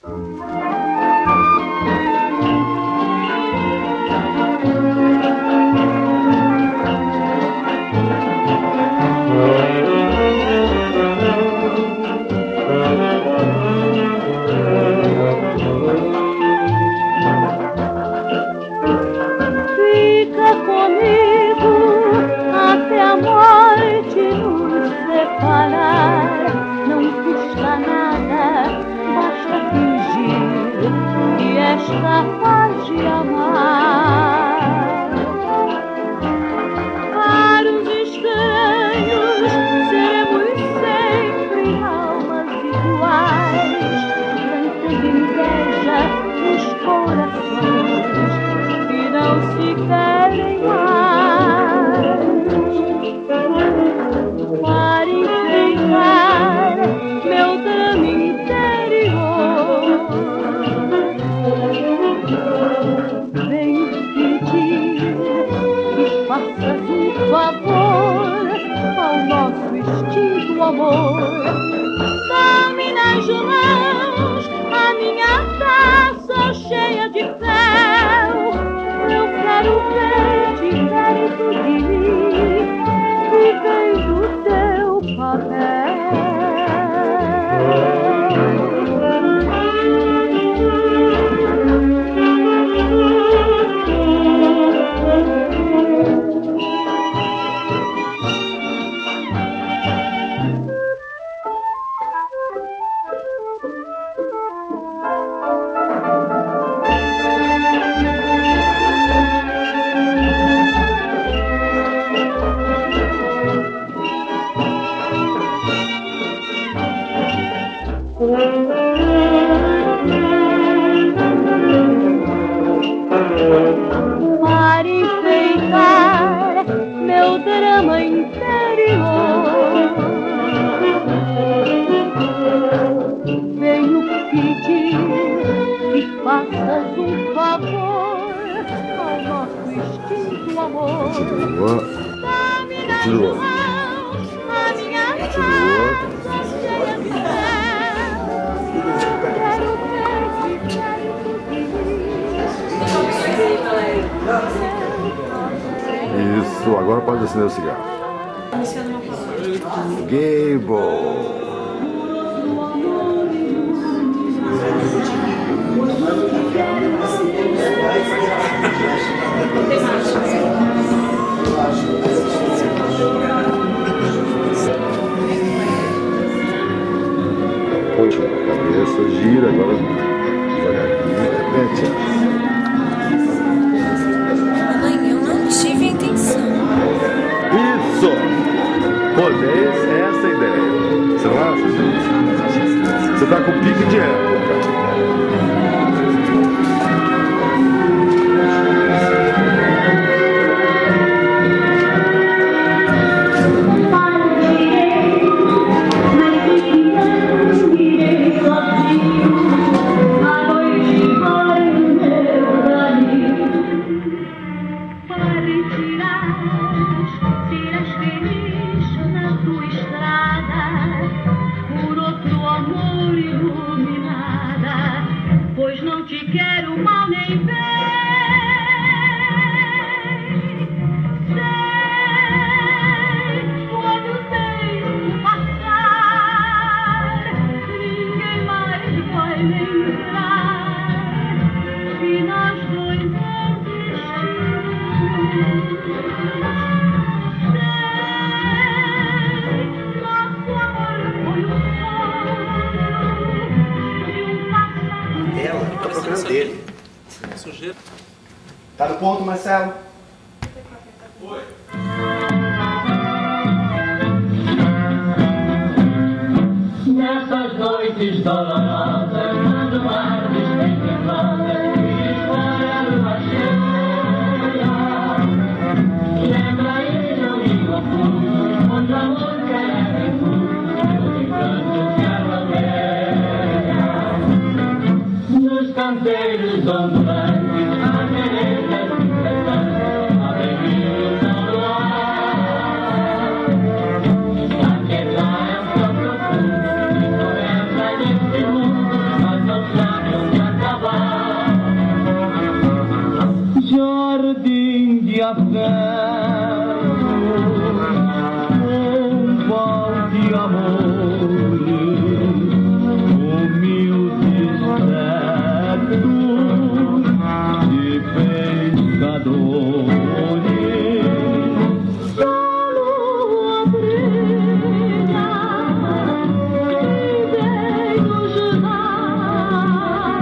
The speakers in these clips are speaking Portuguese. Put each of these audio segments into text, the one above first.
Isso, agora pode acender o cigarro. Gable. Puxa a cabeça, gira agora devagarinho, repete. Mãe, eu não tive a intenção. Isso! Pô, essa é a ideia. Você não acha? Você tá com pique de época. Dele. Tá no ponto, Marcelo? Foi. Nessas noites dolorosas, quando o mar despenca em rosas e fora lua cheia, lembra ele o rio oculto, onde a música é refúgio, onde canto carroceia. Nos canteiros ondulantes, as veredas incessantes, a bebida São Luar. Aquele lá é um tão profundo, que começa nesse mundo, mas não sabe. humildes tetos de pescadores. A lua brilha e vem nos dar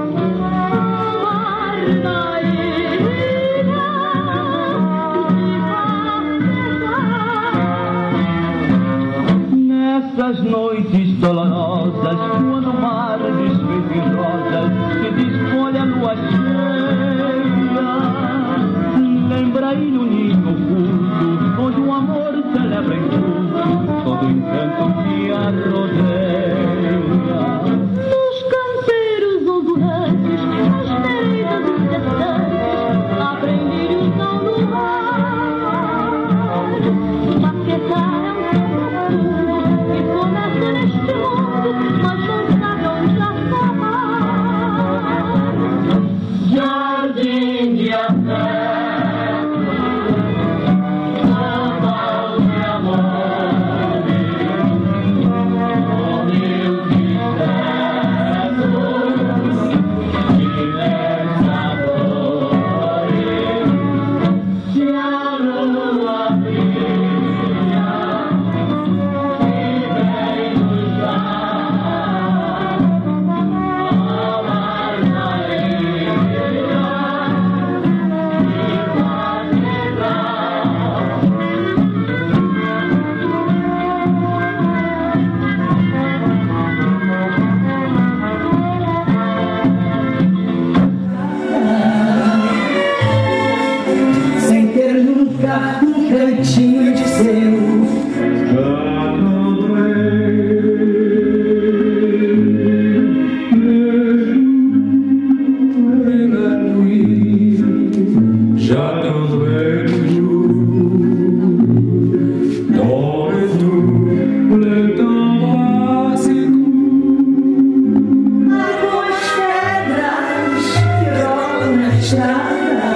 nessas noites dolorosas, quando o mar desfeito em rosas se desfolha a lua cheia, lembra aí no ninho oculto, onde o amor celebra em tudo todo o encanto que a rodeia. Nos canteiros ondulantes, as veredas incessantes, abrem lírios ao luar. Maquetar é um tempo que começa neste mundo, mas não sabe onde acabar. Jardim de afeto, oval de amores, humildes tetos de pensadores. Se a lua brilha e vem nos dar a margarida sem ter nunca um cantinho de seu. Algumas pedras que rolam na estrada,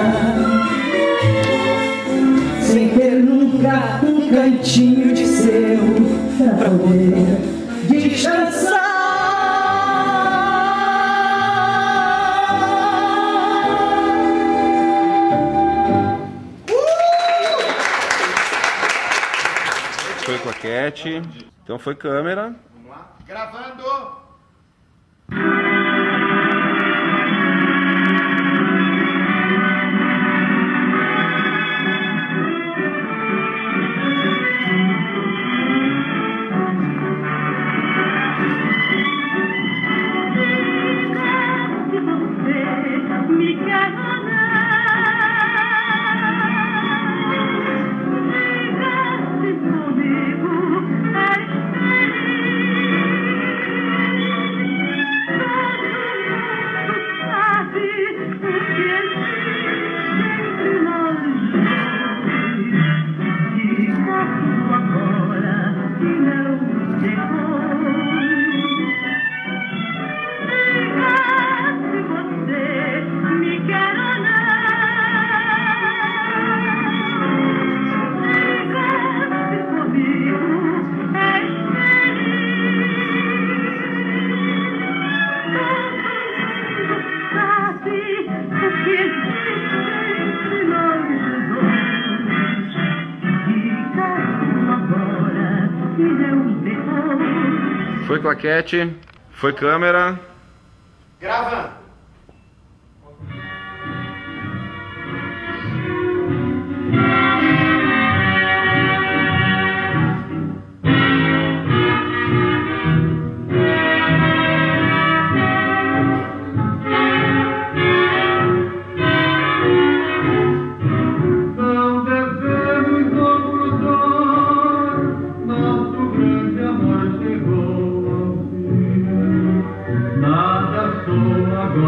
sem ter nunca um cantinho de seu pra poder descansar. Foi claquete. Então foi câmera. Gravando! Me quer ficasse comigo, és sabe o que existe entre nós. Diga agora e não depois. Diga se você me quer ou não. Diga se comigo és feliz. Sabe o que existe entre nós dois. Diga agora e não depois. Foi claquete. Foi câmera. Gravando! Não devemos ocultar, nosso grande amor chegou ao fim. Nada sou agora.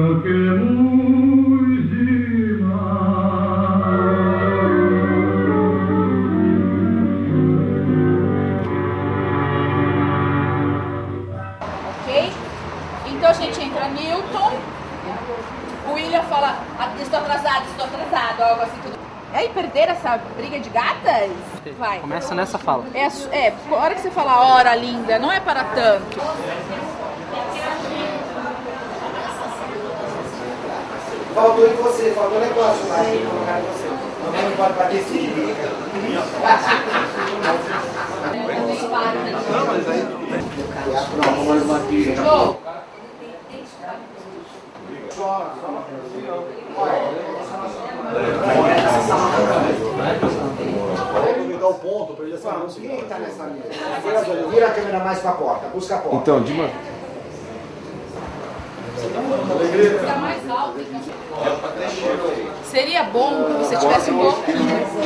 Então a gente entra Newton, o William fala, estou atrasado, algo assim tudo. E aí, perder essa briga de gatas? Vai. Começa nessa fala. A hora que você fala hora linda, não é para tanto. Faltou em você, faltou negócio lá e colocar em você. Também não pode bater esse de Não, mas aí tudo bem. Show. Me dá o ponto para ele assinar. Quem está nessa linha? Vira a câmera mais para a porta, busca a porta. Então, Dima. Fica mais alto. Seria bom que você tivesse um pouquinho.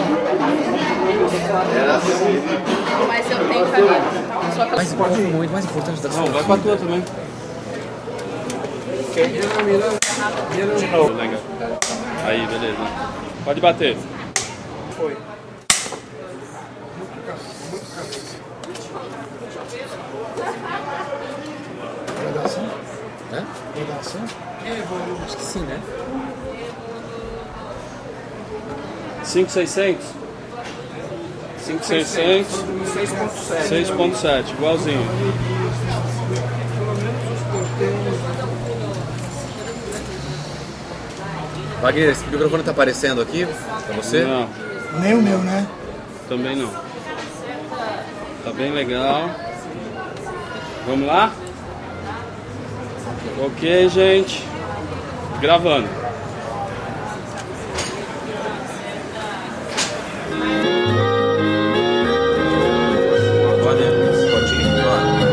Mas eu tenho família. Mais importante, muito mais importante da Não, vai pra tua também. De novo. Legal. Aí, beleza. Pode bater. Foi. É? Acho que sim, né? 5,600? 5,600. 6,7, igualzinho. Wagner, esse microfone tá aparecendo aqui pra você? Não, Nem o meu, né? também não. Tá bem legal. Vamos lá? Ok, gente. Gravando. Pode ir, claro.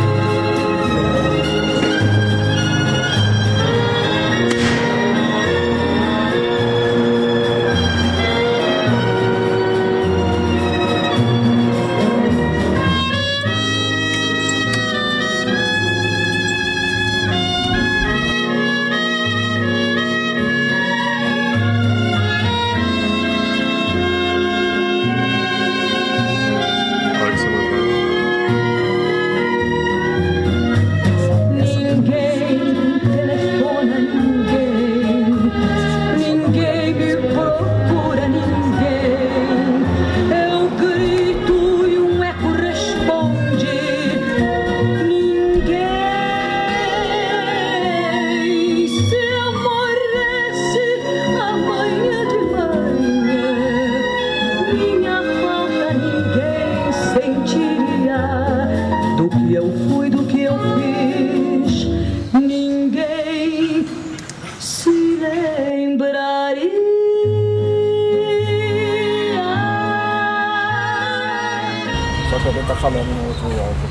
Só que alguém tá falando no outro álbum.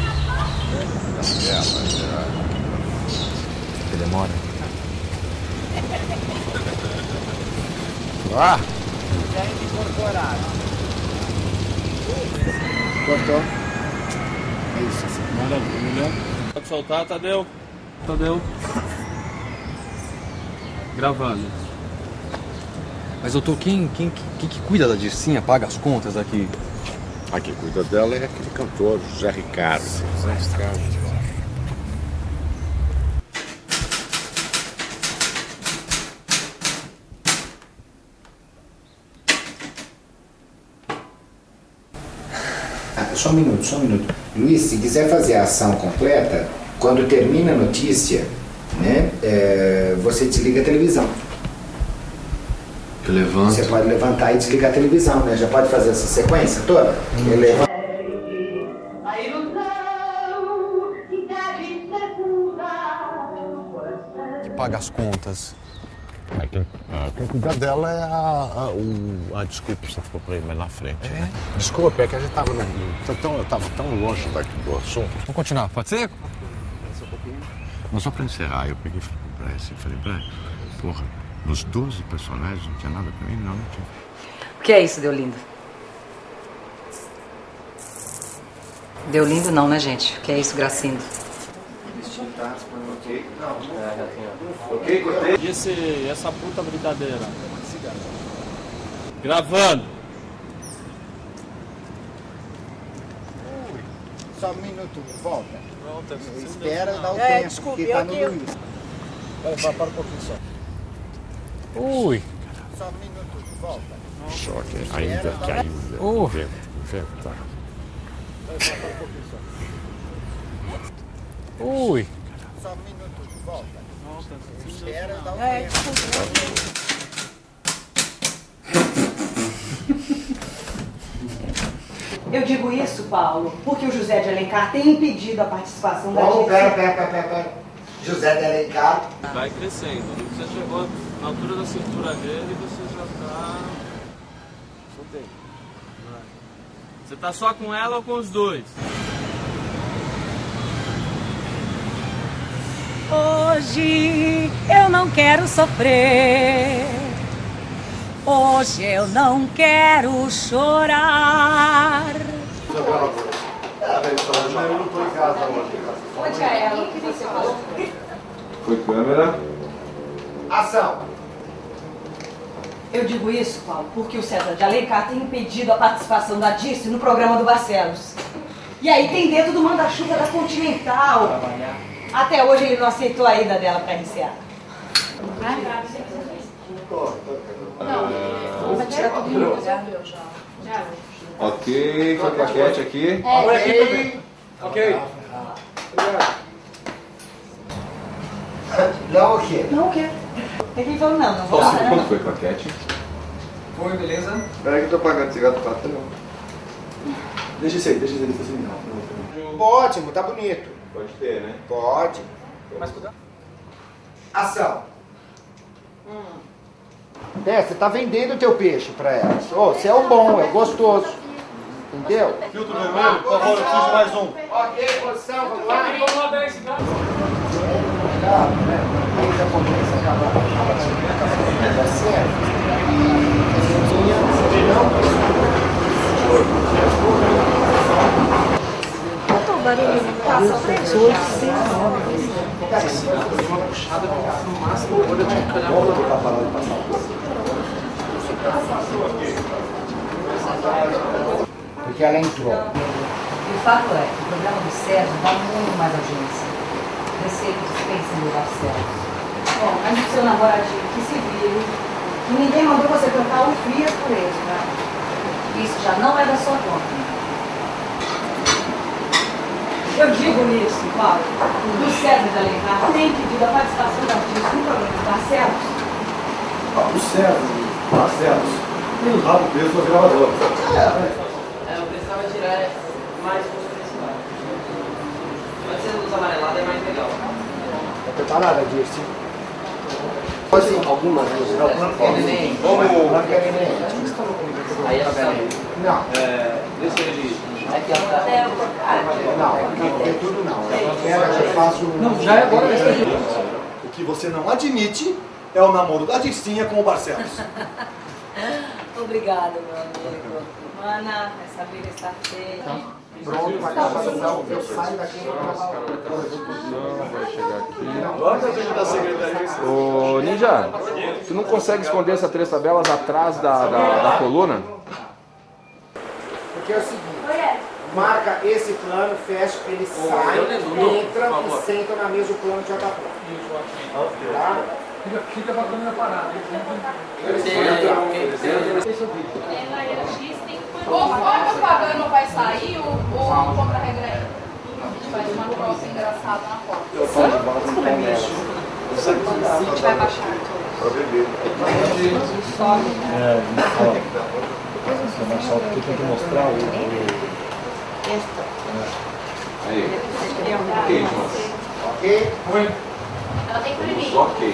Que demora. Ah! Cortou. É isso, assim. Maravilha. Pode soltar, Tadeu. Tadeu. Gravando. Mas doutor, quem que cuida da Dircinha, paga as contas aqui? A quem cuida dela é aquele cantor, José Ricardo. José Ricardo. Só um minuto. Luiz, se quiser fazer a ação completa, quando termina a notícia, né, você desliga a televisão. Eu levanto. Você pode levantar e desligar a televisão, né? Já pode fazer essa sequência toda? Ele levanta. Que paga as contas. Quem cuidar dela é desculpe se for para ir mais na frente. É? Né? Desculpa, é que a gente tava tão longe daqui do assunto. Vamos continuar, pode ser? Mas só para encerrar, eu peguei e falei pro Brian assim, porra, nos 12 personagens não tinha nada para mim? Não tinha. O que é isso, Deolindo? Deolindo não, né, gente? O que é isso, Gracindo? Eles tinham Ok? Ok, cortei. E essa puta brincadeira? Gravando. Só um minuto, volta. Volta. Espera dar o tempo, porque tá no Luiz. Para um pouquinho só. Ui. Só um minuto, volta. Só que ainda. Vento, tá. Ui. Só um minuto, volta. Espera dar o tempo. Eu digo isso, Paulo, porque o José de Alencar tem impedido a participação da Vamos, Dirce. pera. José de Alencar. Vai crescendo. Você chegou na altura da cintura dele e você já tá... Soltei. Você tá só com ela ou com os dois? Hoje eu não quero sofrer. Hoje eu não quero chorar. Eu não tô em casa hoje. Onde é ela que você falou? Foi câmera. Ação. Eu digo isso, Paulo, porque o César de Alencar tem impedido a participação da Dirce no programa do Barcelos. E aí tem dedo do manda-chuva da Continental. Até hoje ele não aceitou a ida dela para RCA. Não, vai tirar tudo em lugar. Já. Ok, foi claquete aqui. Ok. Não o quê? Não o quê? Tem quem falou não vou Quanto lá. foi claquete? Foi, beleza? Peraí que eu tô pagando cigarro do patrão. Deixa isso aí, assim. Ótimo, tá bonito. Pode ter, né? Pode. Mas cuidado. Ação. Você tá vendendo o teu peixe pra elas. Ô, você é o bom, é gostoso. Entendeu? Filtro vermelho, por favor, eu preciso de mais um. Ok, posição, vamos lá. Vamos lá, 10 cigarros. Aí já começa a acabar. Tá certo. Quanto o barulho passa pra Uma puxada no máximo, quando eu tinha que olhar Porque ela entrou. E o fato é que o programa do Sérgio dá muito mais audiência. Receio que dispensem do Barcelos. Bom, mas o seu namoradinho que se vire, que ninguém mandou você trocar um Fiat por ele, tá? Isso já não é da sua conta. Eu digo isso, Paulo. O César de Alencar tem pedido a participação da Dirce no programa do Barcelos. O César, Barcelos, tem o rabo preso na gravadora. eu precisava tirar mais luz principal. Pode ser luz amarelada, é mais legal. Tá preparada, Dirce? Pode ser algumas luzes. Vamos. Aí ela vai. Não. Deixa ele. Aqui, Não, é tudo não. Eu faço. Não, já é agora. O que você não admite é o namoro da Dircinha com o Barcelos. Obrigada, meu amigo. Mana, essa briga está feia. Pronto, para a gravação. Eu saio daqui Vai chegar aqui. Ô, Ninja, tu não consegue esconder essas 3 tabelas atrás da coluna? Porque é o seguinte. Marca esse plano, fecha, ele sai, entra e senta na mesa, o plano já está pronto. Tá? Fica com a câmera parada. Conforme o pagano vai sair, o contra-regra é. A gente faz uma cross engraçada na porta. A gente vai baixar. Pra beber. Mas só porque tem que mostrar o... Aí. Ok, Jonas. Ok? Oi. Ela tem primeiro. Ok.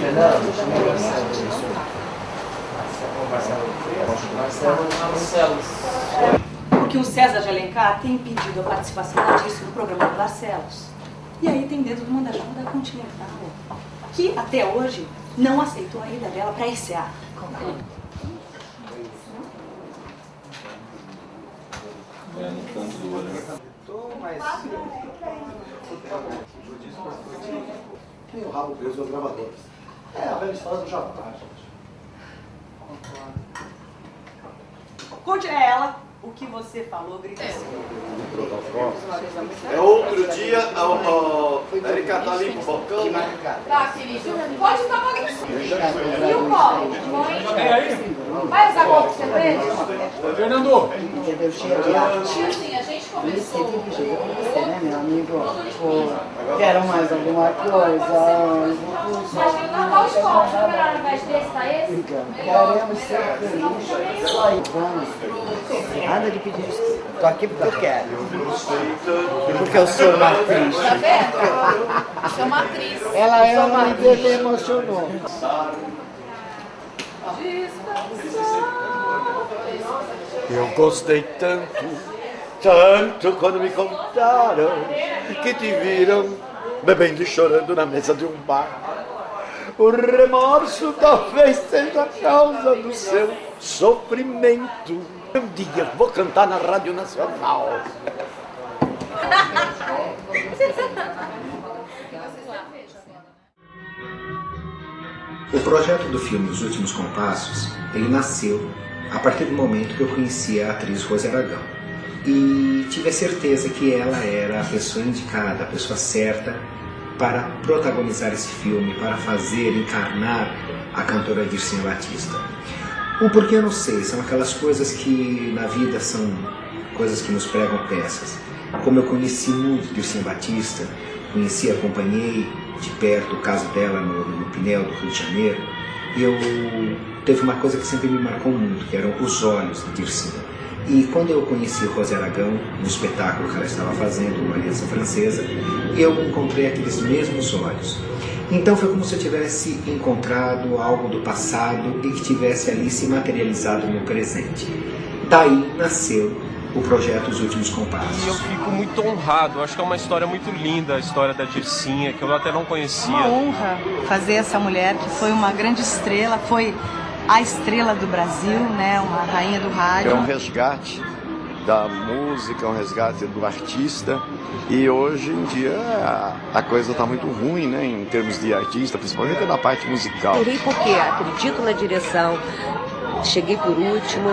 Porque o César de Alencar tem impedido a participação da Dirce no programa do Barcelos. E aí tem dedo do manda-chuva da Continental, que até hoje não aceitou a ida dela para RCA. É, no canto do olho. tem o rabo preso das gravadoras. É a velha história do Jabá, gente. Conte a ela o que você falou, grita assim. É outro dia, a Erika tá ali com o balcão. Tá, querido. Pode estar bagunçando. E o colo? Vai usar colo de cerveja? Fernando! Tiozinho, a gente começou. Você, né, meu amigo? Pô, quero mais alguma coisa? Acho que não qual escola? Não é melhor ao invés desse, tá esse? Queremos ser felizes. Só aí, vamos. Nada de pedir desculpa. Tô aqui porque eu quero. Porque eu sou uma atriz. Tá vendo? Você é uma atriz. Ela me emocionou. Eu gostei tanto, tanto quando me contaram que te viram bebendo e chorando na mesa de um bar. O remorso talvez seja a causa do seu sofrimento. Um dia vou cantar na Rádio Nacional. O projeto do filme Os Últimos Compassos, ele nasceu a partir do momento que eu conheci a atriz Rose Aragão. E tive a certeza que ela era a pessoa indicada, a pessoa certa para protagonizar esse filme, para fazer, encarnar a cantora Dircênia Batista. O porquê eu não sei, são aquelas coisas que na vida são coisas que nos pregam peças. Como eu conheci muito Dircênia Batista, conheci, acompanhei de perto o caso dela no Pinel do Rio de Janeiro, teve uma coisa que sempre me marcou muito, que eram os olhos de Dircênia. E quando eu conheci Rose Aragão, no espetáculo que ela estava fazendo, uma aliança francesa, eu encontrei aqueles mesmos olhos. Então foi como se eu tivesse encontrado algo do passado e que tivesse ali se materializado no presente. Daí nasceu o projeto Os Últimos Compassos. E eu fico muito honrado, acho que é uma história muito linda, a história da Dircênia, que eu até não conhecia. Uma honra fazer essa mulher, que foi uma grande estrela, foi a estrela do Brasil, né, uma rainha do rádio. É um resgate da música, um resgate do artista, e hoje em dia a coisa está muito ruim, né, em termos de artista, principalmente na parte musical. Irei porque acredito na direção, cheguei por último,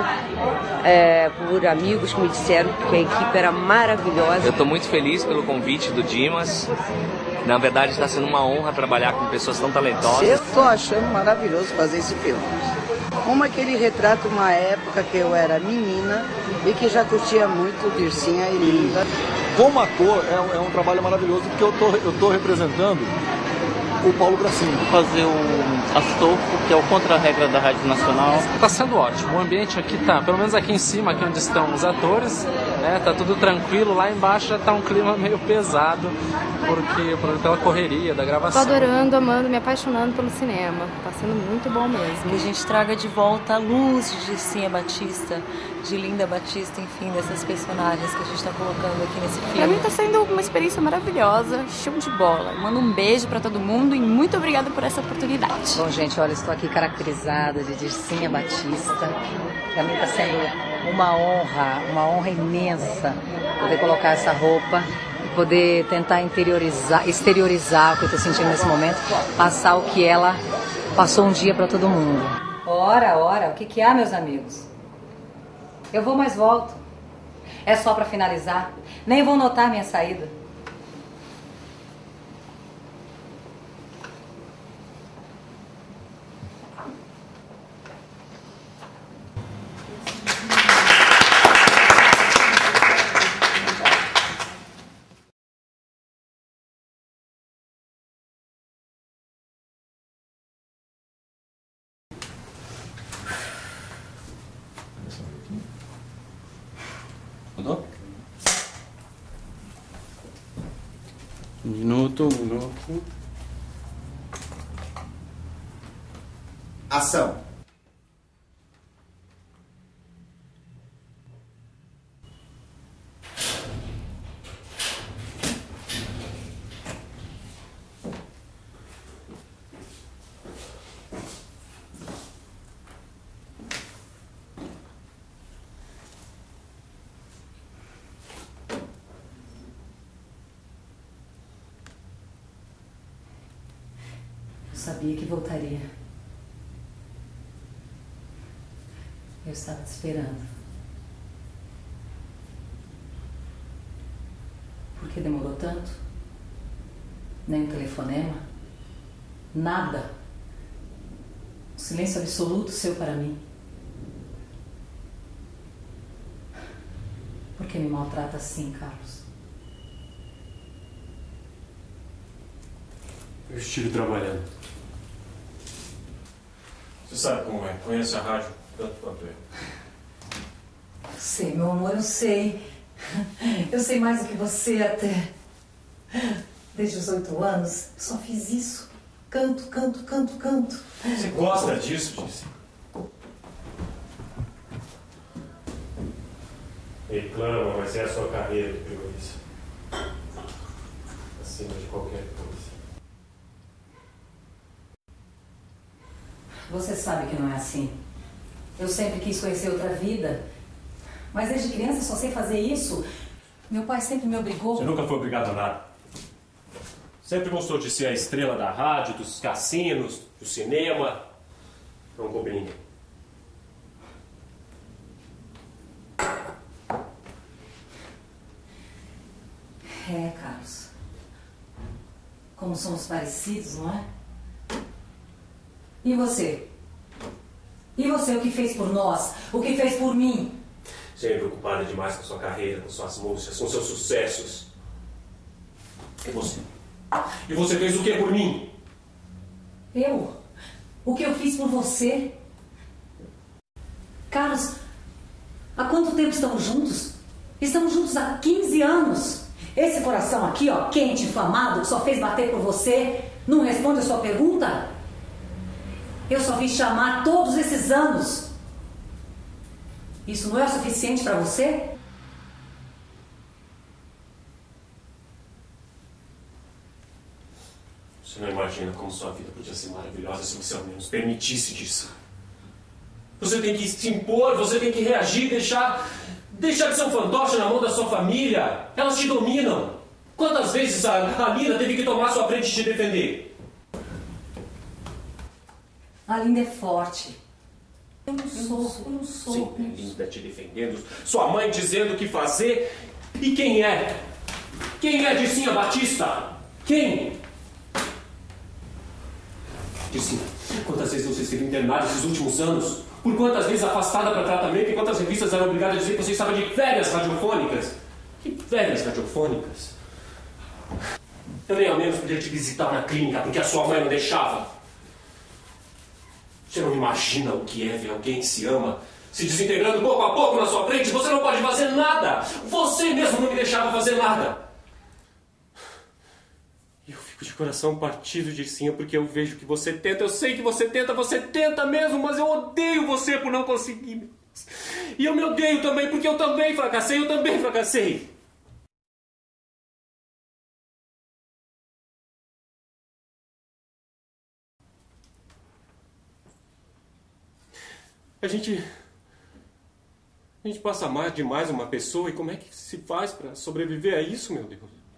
por amigos que me disseram que a equipe era maravilhosa. Eu estou muito feliz pelo convite do Dimas. Na verdade, está sendo uma honra trabalhar com pessoas tão talentosas. Eu estou achando maravilhoso fazer esse filme. Uma que ele retrata uma época que eu era menina e que já curtia muito Dircênia e Linda. Como ator, é um trabalho maravilhoso, porque eu tô representando o Paulo Bracinho. Fazer o Astolfo, que é o contra-regra da Rádio Nacional. Está sendo ótimo, o ambiente aqui tá, pelo menos aqui em cima, aqui onde estão os atores, né, tá tudo tranquilo, lá embaixo já tá um clima meio pesado, pela correria da gravação. Tô adorando, amando, me apaixonando pelo cinema, tá sendo muito bom mesmo. Que a gente traga de volta a luz de Dircênia Batista, de Linda Batista, enfim, dessas personagens que a gente está colocando aqui nesse filme. Pra mim tá sendo uma experiência maravilhosa, show de bola. Mando um beijo pra todo mundo e muito obrigada por essa oportunidade. Bom, gente, olha, estou aqui caracterizada de Dircênia Batista. Pra mim está sendo uma honra imensa poder colocar essa roupa e poder tentar exteriorizar o que eu estou sentindo nesse momento, passar o que ela passou um dia para todo mundo. Ora, o que há, meus amigos? Eu vou, mas volto. É só para finalizar. Nem vão notar minha saída. Mudou? Um minuto. Ação. sabia que voltaria. Eu estava te esperando. Por que demorou tanto? Nem um telefonema? Nada. Um silêncio absoluto seu para mim. Por que me maltrata assim, Carlos? Eu estive trabalhando. Você sabe como é, conhece a rádio tanto quanto eu. Sei, meu amor, eu sei. Eu sei mais do que você até. Desde os 8 anos, eu só fiz isso. Canto, canto, canto, canto. Você gosta disso, Dirce? Reclama, mas é a sua carreira que prioriza. Acima de qualquer coisa. Você sabe que não é assim. Eu sempre quis conhecer outra vida. Mas desde criança só sei fazer isso. Meu pai sempre me obrigou. Você nunca foi obrigado a nada. Sempre gostou de ser a estrela da rádio, dos cassinos, do cinema. Não coube ninguém. É, Carlos. Como somos parecidos, não é? E você? E você, o que fez por nós? O que fez por mim? Sempre ocupada demais com sua carreira, com suas músicas, com seus sucessos. E você? E você fez o que por mim? Eu? O que eu fiz por você? Carlos, há quanto tempo estamos juntos? Estamos juntos há 15 anos. Esse coração aqui, ó, quente, inflamado, que só fez bater por você, não responde a sua pergunta? Eu só fiz chamar todos esses anos. Isso não é o suficiente para você? Você não imagina como sua vida podia ser maravilhosa se você ao menos permitisse disso. Você tem que se impor, você tem que reagir, deixar de ser um fantoche na mão da sua família. Elas te dominam. Quantas vezes a Linda teve que tomar sua frente e te defender? A Linda é forte. Eu não sou. Sim, a Linda te defendendo, sua mãe dizendo o que fazer. E quem é? Quem é Dircinha Batista? Quem? Dircinha, quantas vezes você esteve internada esses últimos anos? Por quantas vezes afastada para tratamento e quantas revistas eram obrigadas a dizer que você estava de férias radiofônicas? Que férias radiofônicas? Eu nem ao menos podia te visitar na clínica porque a sua mãe não deixava. Você não imagina o que é ver alguém que se ama se desintegrando pouco a pouco na sua frente? Você não pode fazer nada. Você mesmo não me deixava fazer nada. E eu fico de coração partido, Dircinha, porque eu vejo que você tenta. Eu sei que você tenta mesmo, mas eu odeio você por não conseguir. E eu me odeio também porque eu também fracassei. A gente passa mais demais uma pessoa e como é que se faz para sobreviver a isso, meu Deus?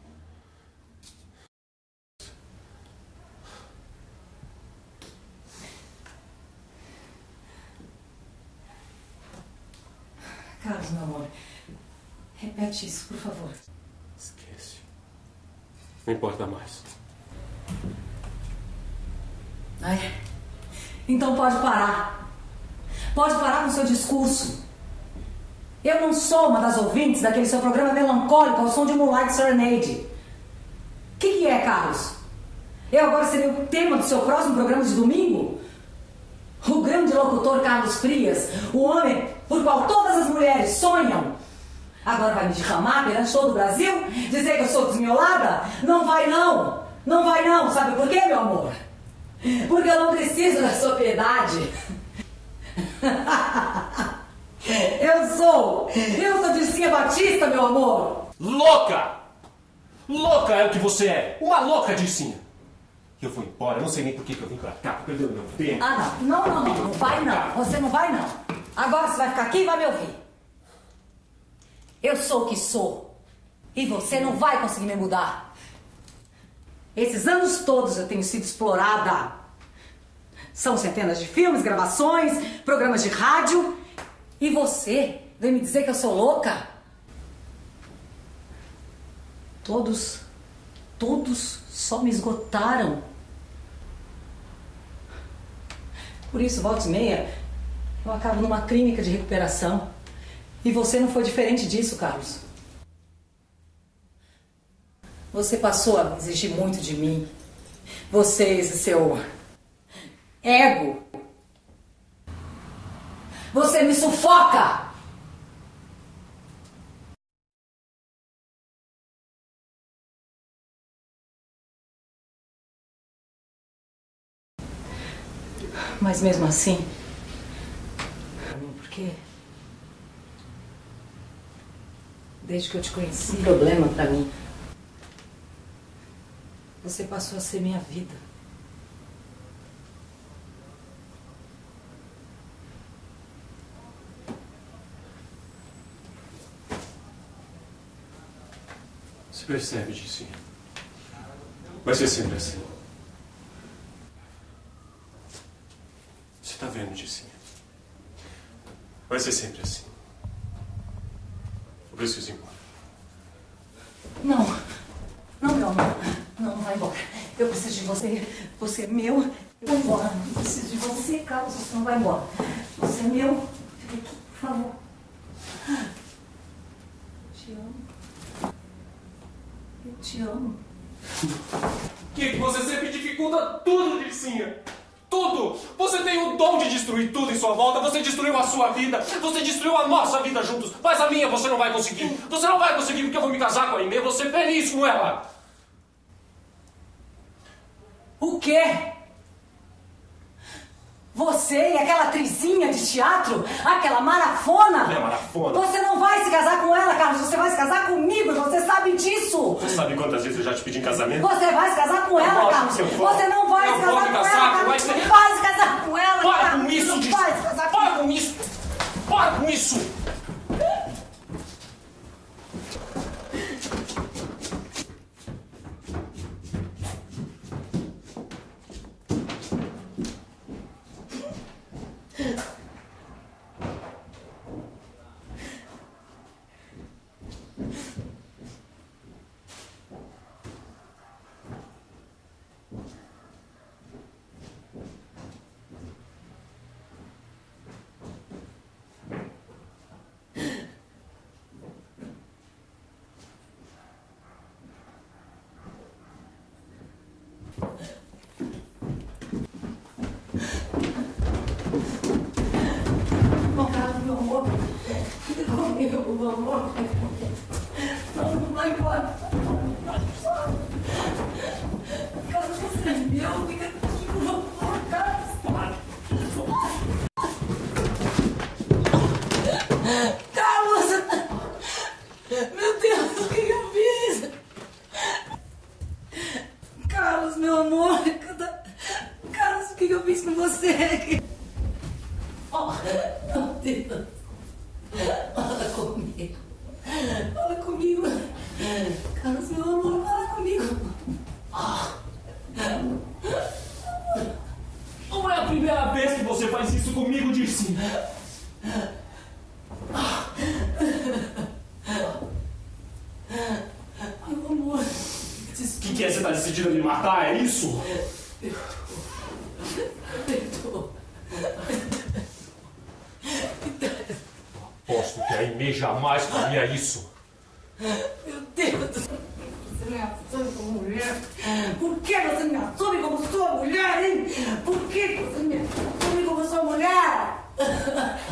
Carlos, meu amor, repete isso, por favor. Esquece. Não importa mais. Ai, então pode parar. Pode parar com o seu discurso. Eu não sou uma das ouvintes daquele seu programa melancólico ao som de Moonlight Serenade. O que é, Carlos? Eu agora serei o tema do seu próximo programa de domingo? O grande locutor Carlos Frias, o homem por qual todas as mulheres sonham, agora vai me difamar perante todo o Brasil? Dizer que eu sou desmiolada? Não vai não! Não vai não! Sabe por quê, meu amor? Porque eu não preciso da sua piedade. Eu sou Dircinha Batista, meu amor. Louca! Louca é o que você é. Uma louca, Dircinha. Eu vou embora, eu não sei nem por que eu vim pra cá. Perdeu meu tempo. Ah, não vai não. Você não vai não. Agora você vai ficar aqui e vai me ouvir. Eu sou o que sou. E você não vai conseguir me mudar. Esses anos todos eu tenho sido explorada. São centenas de filmes, gravações, programas de rádio. E você vem me dizer que eu sou louca? Todos só me esgotaram. Por isso, volta e meia, eu acabo numa clínica de recuperação. E você não foi diferente disso, Carlos. Você passou a exigir muito de mim. Você e seu ego. Você me sufoca! Mas mesmo assim, por quê? Desde que eu te conheci, problema pra mim. Você passou a ser minha vida. Você percebe, Dicinha? Vai ser sempre assim. Você tá vendo, Dicinha? Vai ser sempre assim. Eu preciso ir embora. Não, meu amor. Não vai embora. Eu preciso de você. Você é meu. Eu vou embora. Eu preciso de você, Carlos. Você não vai embora. Você é meu. Fica aqui, por favor. Te amo. Eu te amo. Que você sempre dificulta tudo, Dicinha. Tudo! Você tem o dom de destruir tudo em sua volta. Você destruiu a sua vida. Você destruiu a nossa vida juntos. Mas a minha você não vai conseguir. Você não vai conseguir porque eu vou me casar com a Aimee. Eu vou ser feliz com ela. O quê? Você e aquela atrizinha de teatro? Aquela marafona? É marafona. Você não vai se casar com ela, Carlos. Você vai se casar comigo e você sabe disso. Você sabe quantas vezes eu já te pedi em casamento? Você vai se casar com ela, Carlos. Você não vai se casar com ela, Carlos. Você não vai se casar com ela, Carlos. Para com isso, Dicinha. Para com isso. Para com isso. Meu amor, não vai embora. Carlos, você é meu, fica aqui, por favor, Carlos. Carlos! Meu Deus, o que eu fiz? Carlos, meu amor, Carlos, o que eu fiz com você? Oh, meu Deus. Fala comigo. Fala comigo. Carlos, meu amor, fala comigo. Não é a primeira vez que você faz isso comigo, Dicinha. Meu amor. O que é? Você tá decidindo me matar? É isso? Aposto que a Aimee jamais faria isso. Meu Deus! Você me assume como mulher? Por que você me assume como sua mulher, hein? Por que você me assume como sua mulher?